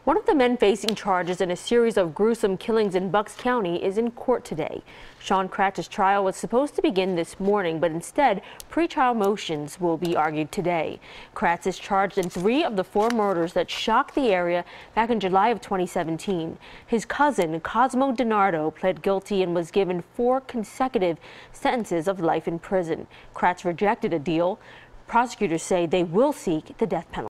One of the men facing charges in a series of gruesome killings in Bucks County is in court today. Sean Kratz's trial was supposed to begin this morning, but instead, pretrial motions will be argued today. Kratz is charged in 3 of the 4 murders that shocked the area back in July of 2017. His cousin, Cosmo DiNardo, pled guilty and was given 4 consecutive sentences of life in prison. Kratz rejected a deal. Prosecutors say they will seek the death penalty.